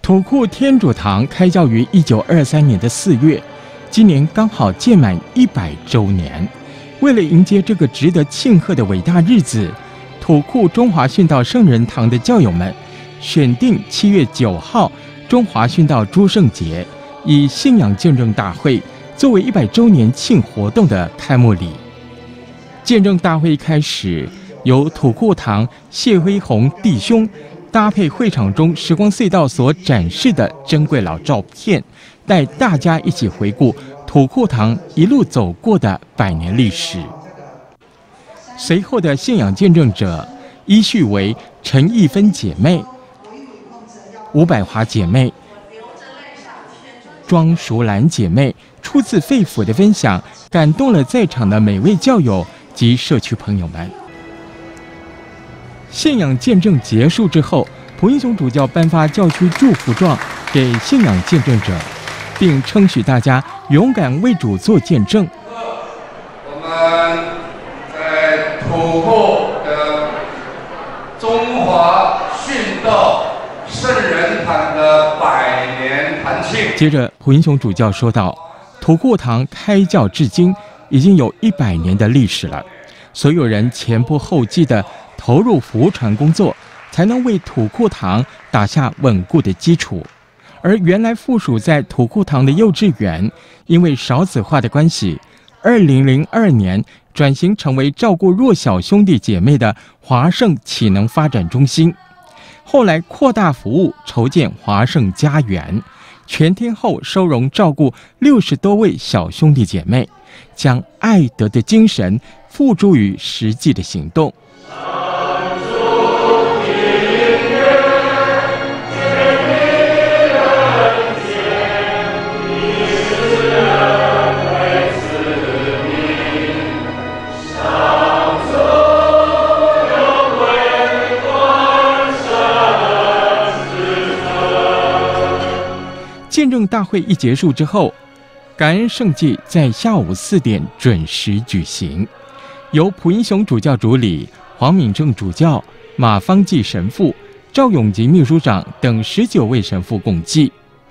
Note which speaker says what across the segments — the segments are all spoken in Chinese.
Speaker 1: 土库天主堂开教于1923年的4月，今年刚好届满100周年。为了迎接这个值得庆贺的伟大日子，土库中华殉道圣人堂的教友们选定7月9号中华殉道诸圣节，以信仰见证大会作为100周年庆活动的开幕礼。见证大会开始，由土库堂谢辉宏弟兄搭配会场中时光隧道所展示的珍贵老照片，带大家一起回顾土库堂一路走过的100年历史。随后的信仰见证者依序为陈义芬姐妹、吴百华姐妹、庄淑兰姐妹，出自肺腑的分享，感动了在场的每位教友及社区朋友们。信仰见证结束之后，蒲英雄主教颁发教区祝福状给信仰见证者，并称许大家勇敢为主做见证。
Speaker 2: 我们在土库的中华殉道圣人堂的100年堂庆。
Speaker 1: 接着，蒲英雄主教说道：“土库堂开教至今已经有100年的历史了，所有人前仆后继的投入福传工作，才能为土库堂打下稳固的基础。而原来附属在土库堂的幼稚园，因为少子化的关系，2002年转型成为照顾弱小兄弟姐妹的华盛启能发展中心。后来扩大服务，筹建华盛家园，全天候收容照顾60多位小兄弟姐妹，将爱德的精神付诸于实际的行动。见证大会一结束之后，感恩圣祭在下午4点准时举行，由蒲英雄主教主理，黄敏正主教、马方济神父、赵永吉秘书长等19位神父共祭。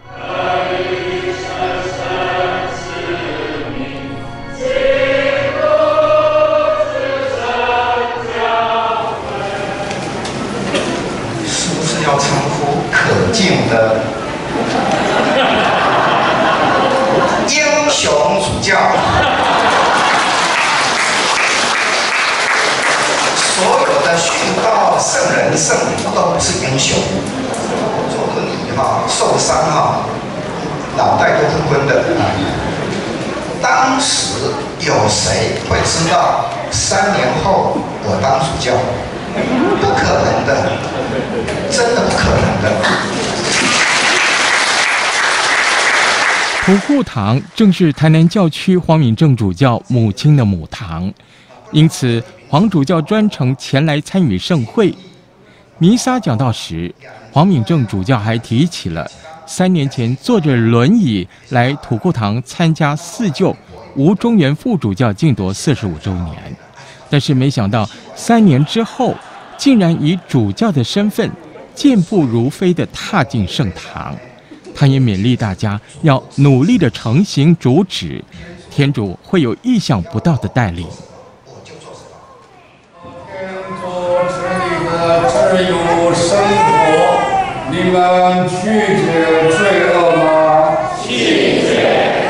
Speaker 3: 是不是要称呼可敬的英雄主教？所有的殉道圣人圣女都是英雄。做个礼受伤脑袋都是昏的。当时有谁会知道3年后我当主教？不可能的，真的不可能的。
Speaker 1: 土库堂正是台南教区黄敏正主教母亲的母堂，因此黄主教专程前来参与盛会。弥撒讲道时，黄敏正主教还提起了3年前坐着轮椅来土库堂参加4救吴中原副主教竞夺45周年，但是没想到3年之后，竟然以主教的身份健步如飞地踏进圣堂。他也勉励大家要努力地承行主旨，天主会有意想不到的带领。
Speaker 2: 天主赐你的自由生活，你们拒绝罪恶吗？拒绝。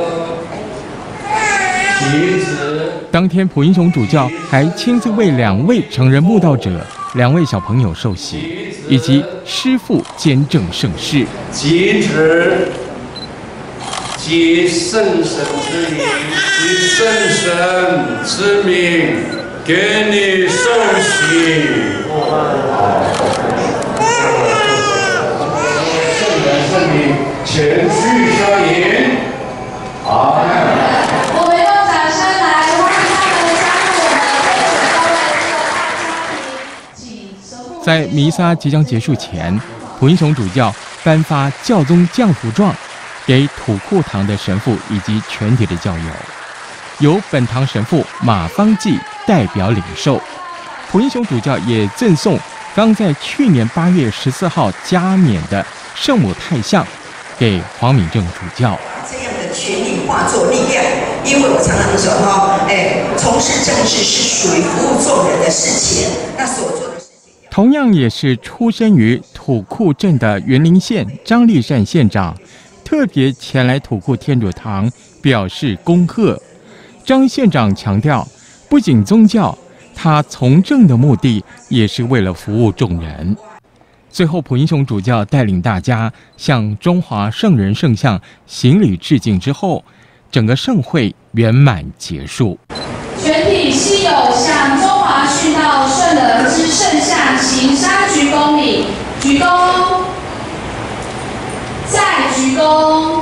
Speaker 2: 其子。
Speaker 1: 当天，蒲英雄主教还亲自为2位成人慕道者、2位小朋友受洗，以及师父监证圣事。
Speaker 2: 其子，即圣神之名，即圣神之名，给你受洗。圣人圣名，前去摄引。阿门。
Speaker 1: 在弥撒即将结束前，蒲英雄主教颁发教宗降福状给土库堂的神父以及全体的教友，由本堂神父马方济代表领受。蒲英雄主教也赠送刚在去年8月14号加冕的圣母太像给黄敏正主教。
Speaker 4: 这样的权力化作力量，因为我常常说从事政治是属于服务众人的事情，那所做的事情。
Speaker 1: 同样也是出身于土库镇的云林县张立善县长，特别前来土库天主堂表示恭贺。张县长强调，不仅宗教，他从政的目的也是为了服务众人。最后，蒲英雄主教带领大家向中华圣人圣像行礼致敬之后，整个盛会圆满结束。
Speaker 5: 全体悉友向中华殉道圣人之圣像行三鞠躬礼，鞠躬，再鞠躬。